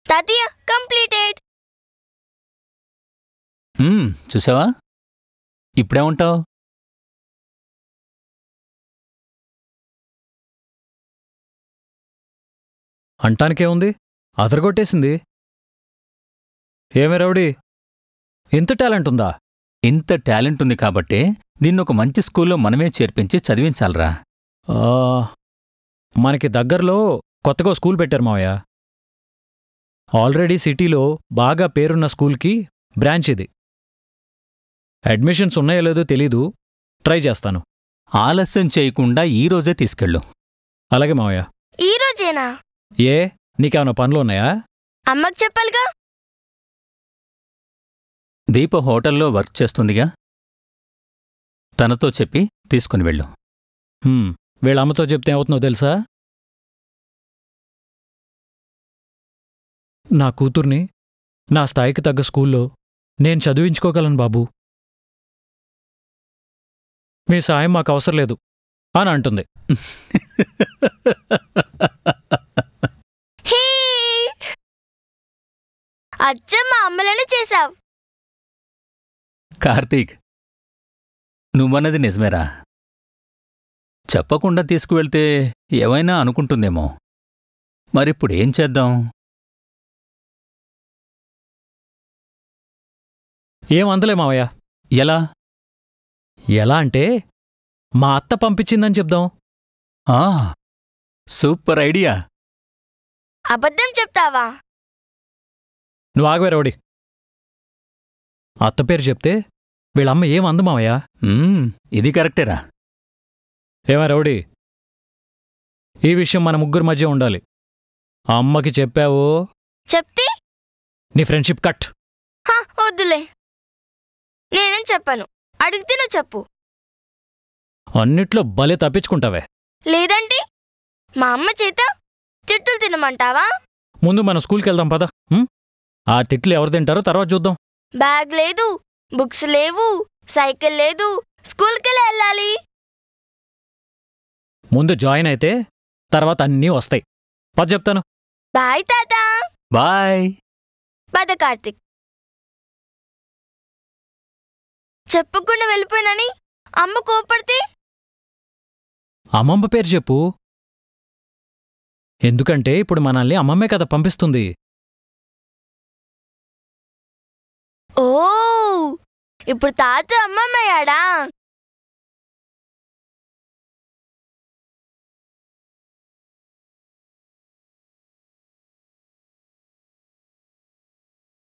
తాతయ్య కంప్లీటెడ్. చూసావా? ఇప్పుడే ఉంటావు. అంటానికే ఉంది, అదరగొట్టేసింది. ఏమే రౌడీ, ఇంత టాలెంట్ ఉందా? ఇంత టాలెంట్ ఉంది కాబట్టే దీన్నొక మంచి స్కూల్లో మనమే చేర్పించి చదివించాలరా. మనకి దగ్గరలో కొత్తగా స్కూల్ పెట్టారు మావయ్య. ఆల్రెడీ సిటీలో బాగా పేరున్న స్కూల్కి బ్రాంచ్ ఇది. అడ్మిషన్స్ ఉన్నాయో లేదో తెలీదు, ట్రై చేస్తాను. ఆలస్యం చేయకుండా ఈరోజే తీసుకెళ్ళు. అలాగే మావయ్య. ఈరోజేనా? ఏ, నీకేమైనా పనులు ఉన్నాయా? అమ్మకు చెప్పాలిగా. దీప హోటల్లో వర్క్ చేస్తుందిగా, తనతో చెప్పి తీసుకుని వెళ్ళు. వీళ్ళ అమ్మతో చెప్తే ఏమవుతుందో తెలుసా? నా కూతుర్ని నా స్థాయికి తగ్గ స్కూల్లో నేను చదివించుకోగలను బాబూ, మీ సాయం మాకు అవసరం లేదు అని అంటుంది. అచ్చం మా అమ్మలనే చేశావు. కార్తీక్, నువ్వన్నది నిజమేరా. చెప్పకుండా తీసుకువెళ్తే ఏవైనా అనుకుంటుందేమో. మరిప్పుడేం చేద్దాం? ఏం అందలే మావయ్య. ఎలా? ఎలా అంటే మా అత్త పంపించిందని చెప్దాం. Super idea. అబద్ధం చెప్తావా? నువ్వు ఆగవే రౌడీ. అత్త పేరు చెప్తే వీళ్ళమ్మ ఏం అందు మావయ్య? ఇది కరెక్టేరా. ఏమా రౌడీ, ఈ విషయం మన ముగ్గురు మధ్య ఉండాలి. ఆ అమ్మకి చెప్పావు చెప్తే నీ ఫ్రెండ్షిప్ కట్. వద్దులే, నేనేం చెప్పాను. అడిగితే నువ్వు చెప్పు. అన్నిట్లో భలే తప్పించుకుంటావే. లేదంటే మా అమ్మ చేత తిట్టులు తినమంటావా? ముందు మన స్కూల్కి వెళ్దాం పద. ఆ తిట్లు ఎవరు తింటారో తర్వాత చూద్దాం. బ్యాగ్ లేదు, బుక్స్ లేవు, సైకిల్ లేదు, స్కూల్కెళ్ళి వెళ్ళాలి. ముందు జాయిన్ అయితే తర్వాత అన్నీ వస్తాయి. పద చెప్తాను. బాయ్ తాత. బాయ్. పద కార్తిక్. చెప్పకుండా వెళ్ళిపోయినని అమ్మ కోపడితే? అమ్మమ్మ పేరు చెప్పు. ఎందుకంటే ఇప్పుడు మనల్ని అమ్మమ్మే కదా పంపిస్తుంది. ఓ, ఇప్పుడు తాత అమ్మమ్మయ్యాడా?